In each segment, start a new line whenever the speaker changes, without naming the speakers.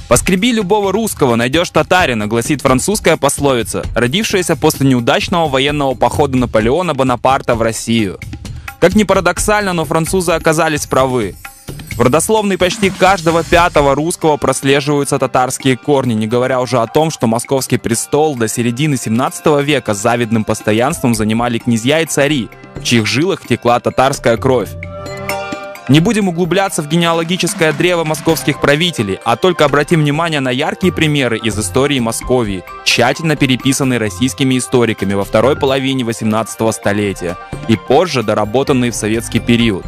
«Поскреби любого русского, найдешь татарина», гласит французская пословица, родившаяся после неудачного военного похода Наполеона Бонапарта в Россию. Как ни парадоксально, но французы оказались правы. В родословной почти каждого пятого русского прослеживаются татарские корни, не говоря уже о том, что московский престол до середины 17 века с завидным постоянством занимали князья и цари, в чьих жилах текла татарская кровь. Не будем углубляться в генеалогическое древо московских правителей, а только обратим внимание на яркие примеры из истории Московии, тщательно переписанные российскими историками во второй половине 18 столетия и позже доработанные в советский период.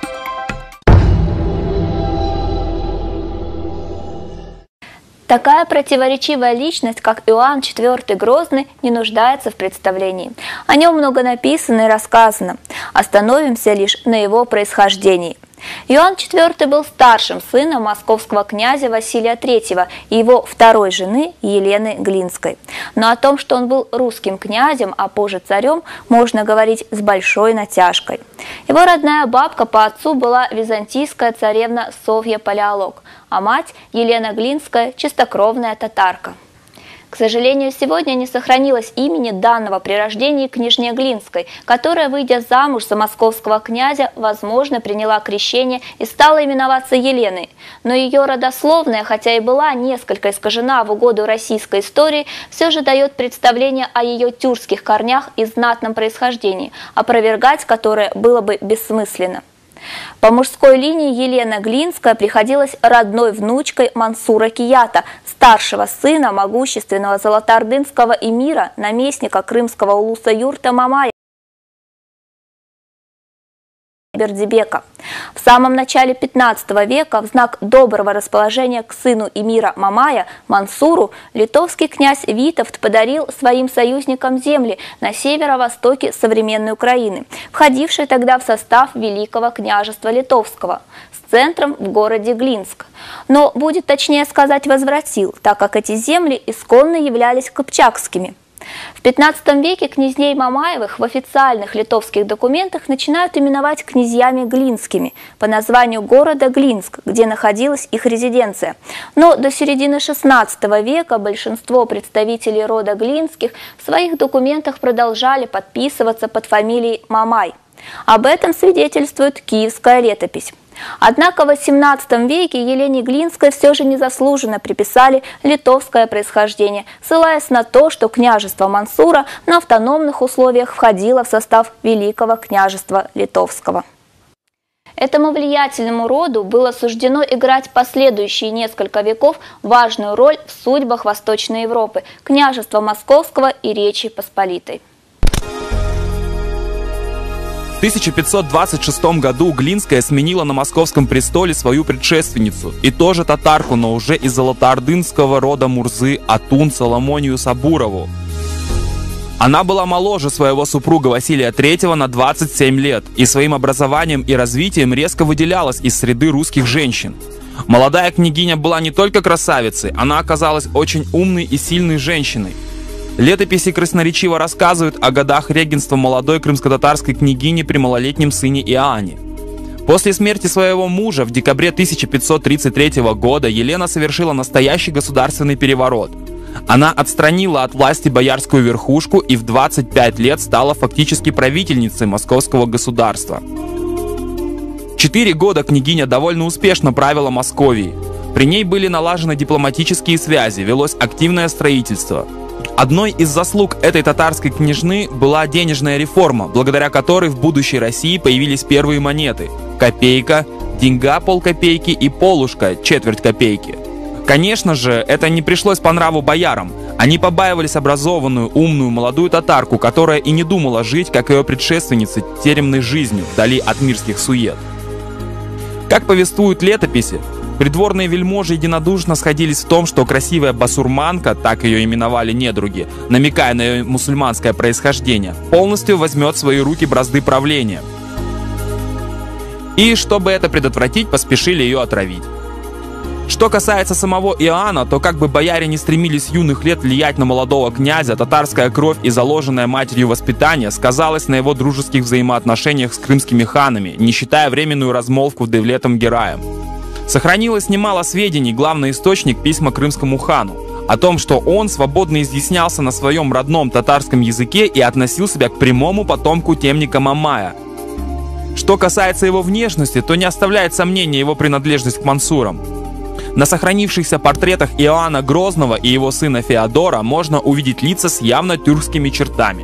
Такая противоречивая личность, как Иоанн IV Грозный, не нуждается в представлении. О нем много написано и рассказано. Остановимся лишь на его происхождении. Иоанн IV был старшим сыном московского князя Василия III и его второй жены Елены Глинской. Но о том, что он был русским князем, а позже царем, можно говорить с большой натяжкой. Его родная бабка по отцу была византийская царевна Софья Палеолог, а мать Елена Глинская – чистокровная татарка. К сожалению, сегодня не сохранилось имени данного при рождении княжне Глинской, которая, выйдя замуж за московского князя, возможно, приняла крещение и стала именоваться Еленой. Но ее родословная, хотя и была несколько искажена в угоду российской истории, все же дает представление о ее тюркских корнях и знатном происхождении, опровергать которое было бы бессмысленно. По мужской линии Елена Глинская приходилась родной внучкой Мансура Кията, старшего сына могущественного золотоордынского эмира, наместника крымского улуса юрта Мамая Бердибека. В самом начале 15 века в знак доброго расположения к сыну эмира Мамая, Мансуру, литовский князь Витовт подарил своим союзникам земли на северо-востоке современной Украины, входившей тогда в состав Великого княжества Литовского, с центром в городе Глинск. Но, будет точнее сказать, возвратил, так как эти земли исконно являлись кыпчакскими. В 15 веке князней Мамаевых в официальных литовских документах начинают именовать князьями Глинскими по названию города Глинск, где находилась их резиденция. Но до середины 16 века большинство представителей рода Глинских в своих документах продолжали подписываться под фамилией Мамай. Об этом свидетельствует Киевская летопись. Однако в XVIII веке Елене Глинской все же незаслуженно приписали литовское происхождение, ссылаясь на то, что княжество Мансура на автономных условиях входило в состав Великого княжества Литовского. Этому влиятельному роду было суждено играть последующие несколько веков важную роль в судьбах Восточной Европы, княжества Московского и Речи Посполитой.
В 1526 году Глинская сменила на московском престоле свою предшественницу, и тоже татарку, но уже из золотоордынского рода Мурзы Атун Соломонию Сабурову. Она была моложе своего супруга Василия III на 27 лет и своим образованием и развитием резко выделялась из среды русских женщин. Молодая княгиня была не только красавицей, она оказалась очень умной и сильной женщиной. Летописи красноречиво рассказывают о годах регенства молодой крымско-татарской княгини при малолетнем сыне Иоанне. После смерти своего мужа в декабре 1533 года Елена совершила настоящий государственный переворот. Она отстранила от власти боярскую верхушку и в 25 лет стала фактически правительницей московского государства. 4 года княгиня довольно успешно правила Московией. При ней были налажены дипломатические связи, велось активное строительство. Одной из заслуг этой татарской княжны была денежная реформа, благодаря которой в будущей России появились первые монеты – копейка, деньга полкопейки и полушка – четверть копейки. Конечно же, это не пришлось по нраву боярам. Они побаивались образованную, умную, молодую татарку, которая и не думала жить, как ее предшественницы, теремной жизнью, вдали от мирских сует. Как повествуют летописи, придворные вельможи единодушно сходились в том, что красивая басурманка, так ее именовали недруги, намекая на ее мусульманское происхождение, полностью возьмет в свои руки бразды правления. И, чтобы это предотвратить, поспешили ее отравить. Что касается самого Иоанна, то как бы бояре не стремились с юных лет влиять на молодого князя, татарская кровь и заложенное матерью воспитание сказалось на его дружеских взаимоотношениях с крымскими ханами, не считая временную размолвку с Девлетом Гераем. Сохранилось немало сведений, главный источник — письма крымскому хану, о том, что он свободно изъяснялся на своем родном татарском языке и относил себя к прямому потомку темника Мамая. Что касается его внешности, то не оставляет сомнения его принадлежность к мансурам. На сохранившихся портретах Иоанна Грозного и его сына Феодора можно увидеть лица с явно тюркскими чертами.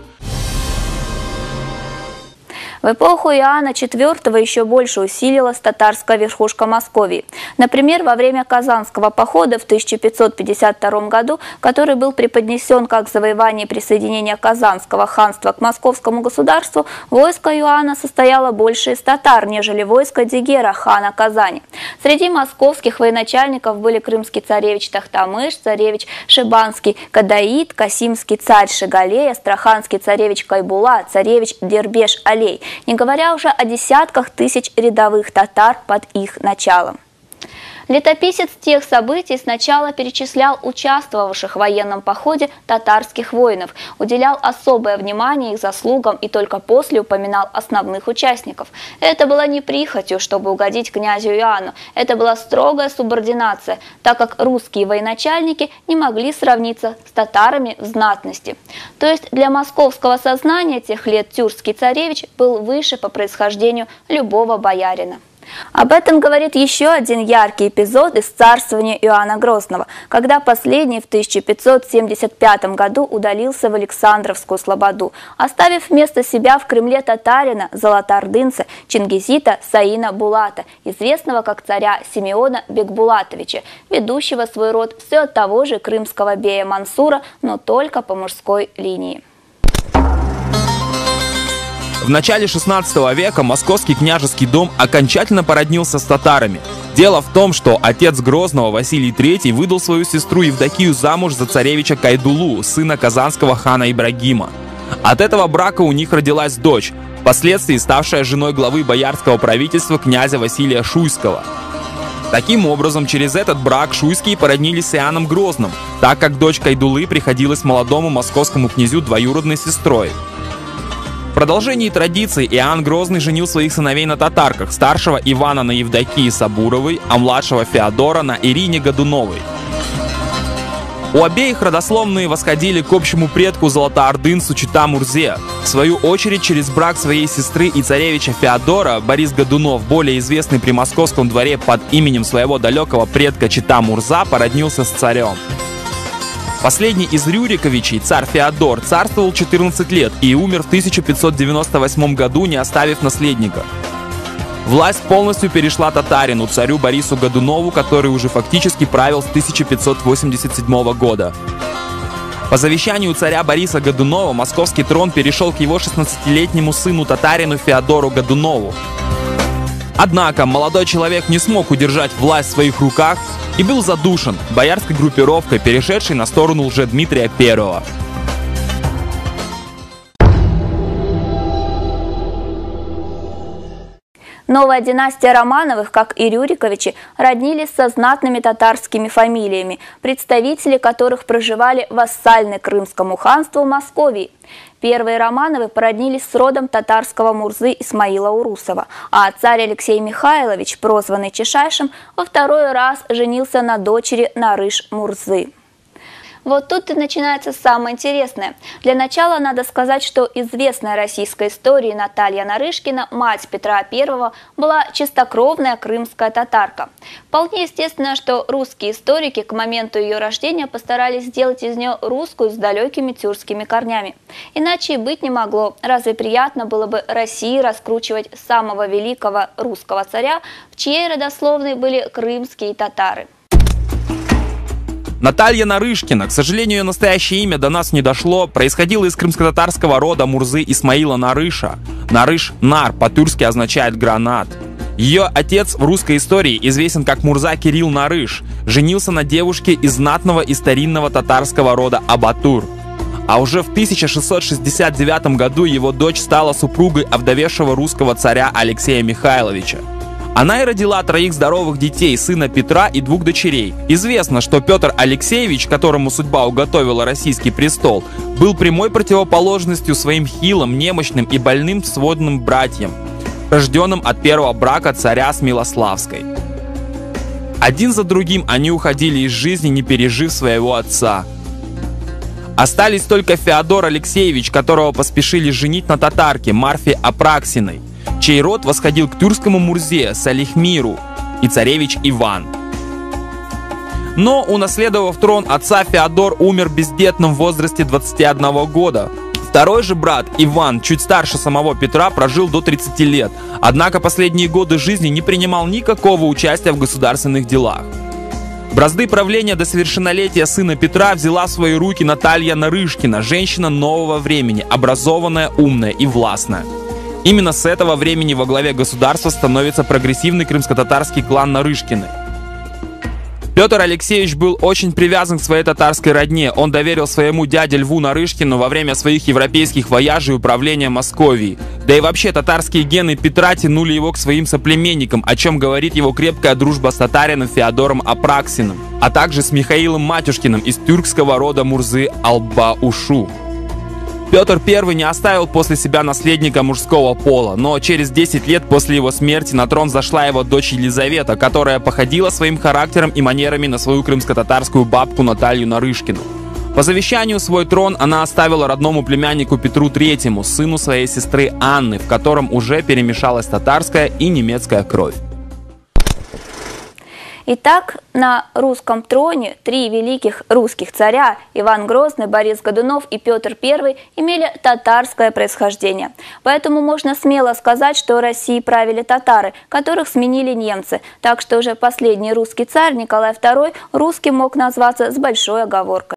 В эпоху Иоанна IV еще больше усилилась татарская верхушка Московии. Например, во время Казанского похода в 1552 году, который был преподнесен как завоевание и присоединение Казанского ханства к московскому государству, войско Иоанна состояло больше из татар, нежели войско Дигера, хана Казани. Среди московских военачальников были крымский царевич Тахтамыш, царевич Шибанский Кадаид, Касимский царь Шигалей, астраханский царевич Кайбула, царевич Дербеш-Алей, не говоря уже о десятках тысяч рядовых татар под их началом. Летописец тех событий сначала перечислял участвовавших в военном походе татарских воинов, уделял особое внимание их заслугам и только после упоминал основных участников. Это было не прихотью, чтобы угодить князю Иоанну, это была строгая субординация, так как русские военачальники не могли сравниться с татарами в знатности. То есть для московского сознания тех лет тюркский царевич был выше по происхождению любого боярина. Об этом говорит еще один яркий эпизод из царствования Иоанна Грозного, когда последний в 1575 году удалился в Александровскую слободу, оставив вместо себя в Кремле татарина, золотоордынца, чингизита Саина Булата, известного как царя Симеона Бекбулатовича, ведущего свой род все от того же крымского бея Мансура, но только по мужской линии.
В начале 16 века московский княжеский дом окончательно породнился с татарами. Дело в том, что отец Грозного Василий III выдал свою сестру Евдокию замуж за царевича Кайдулу, сына казанского хана Ибрагима. От этого брака у них родилась дочь, впоследствии ставшая женой главы боярского правительства князя Василия Шуйского. Таким образом, через этот брак шуйские породнились с Иоанном Грозным, так как дочь Кайдулы приходилась молодому московскому князю двоюродной сестрой. В продолжении традиций Иоанн Грозный женил своих сыновей на татарках, старшего Ивана на Евдокии Сабуровой, а младшего Феодора на Ирине Годуновой. У обеих родословные восходили к общему предку золотоордынцу Чита-Мурзе. В свою очередь, через брак своей сестры и царевича Феодора Борис Годунов, более известный при московском дворе под именем своего далекого предка Чита-Мурза, породнился с царем. Последний из Рюриковичей, царь Феодор, царствовал 14 лет и умер в 1598 году, не оставив наследника. Власть полностью перешла татарину, царю Борису Годунову, который уже фактически правил с 1587 года. По завещанию царя Бориса Годунова московский трон перешел к его 16-летнему сыну татарину Феодору Годунову. Однако молодой человек не смог удержать власть в своих руках и был задушен боярской группировкой, перешедшей на сторону Лжедмитрия I.
Новая династия Романовых, как и Рюриковичи, роднились со знатными татарскими фамилиями, представители которых проживали в вассальной Крымскому ханству Московии. Первые Романовы породнились с родом татарского Мурзы Исмаила Урусова, а царь Алексей Михайлович, прозванный Чешайшим, во второй раз женился на дочери Нарыш Мурзы. Вот тут и начинается самое интересное. Для начала надо сказать, что известная российской истории Наталья Нарышкина, мать Петра I, была чистокровная крымская татарка. Вполне естественно, что русские историки к моменту ее рождения постарались сделать из нее русскую с далекими тюркскими корнями. Иначе и быть не могло. Разве приятно было бы России раскручивать самого великого русского царя, в чьей родословной были крымские татары?
Наталья Нарышкина, к сожалению, ее настоящее имя до нас не дошло, происходила из крымско-татарского рода Мурзы Исмаила Нарыша. Нарыш «нар» по-тюркски означает «гранат». Ее отец в русской истории известен как Мурза Кирилл Нарыш, женился на девушке из знатного и старинного татарского рода Абатур. А уже в 1669 году его дочь стала супругой овдовевшего русского царя Алексея Михайловича. Она и родила 3 здоровых детей, сына Петра и 2 дочерей. Известно, что Петр Алексеевич, которому судьба уготовила российский престол, был прямой противоположностью своим хилым, немощным и больным сводным братьям, рожденным от первого брака царя с Милославской. Один за другим они уходили из жизни, не пережив своего отца. Остались только Феодор Алексеевич, которого поспешили женить на татарке Марфе Апраксиной, чей род восходил к тюркскому Мурзе, Салихмиру, и царевич Иван. Но, унаследовав трон отца, Феодор умер бездетным в возрасте 21 года. Второй же брат, Иван, чуть старше самого Петра, прожил до 30 лет, однако последние годы жизни не принимал никакого участия в государственных делах. Бразды правления до совершеннолетия сына Петра взяла в свои руки Наталья Нарышкина, женщина нового времени, образованная, умная и властная. Именно с этого времени во главе государства становится прогрессивный крымско-татарский клан Нарышкины. Петр Алексеевич был очень привязан к своей татарской родне. Он доверил своему дяде Льву Нарышкину во время своих европейских вояжей управления Московией. Да и вообще татарские гены Петра тянули его к своим соплеменникам, о чем говорит его крепкая дружба с татарином Феодором Апраксиным, а также с Михаилом Матюшкиным из тюркского рода Мурзы Алба-Ушу. Петр I не оставил после себя наследника мужского пола, но через 10 лет после его смерти на трон зашла его дочь Елизавета, которая походила своим характером и манерами на свою крымско-татарскую бабку Наталью Нарышкину. По завещанию свой трон она оставила родному племяннику Петру III, сыну своей сестры Анны, в котором уже перемешалась татарская и немецкая кровь.
Итак, на русском троне три великих русских царя Иван Грозный, Борис Годунов и Петр I имели татарское происхождение. Поэтому можно смело сказать, что Россией правили татары, которых сменили немцы. Так что уже последний русский царь Николай II русским мог назваться с большой оговоркой.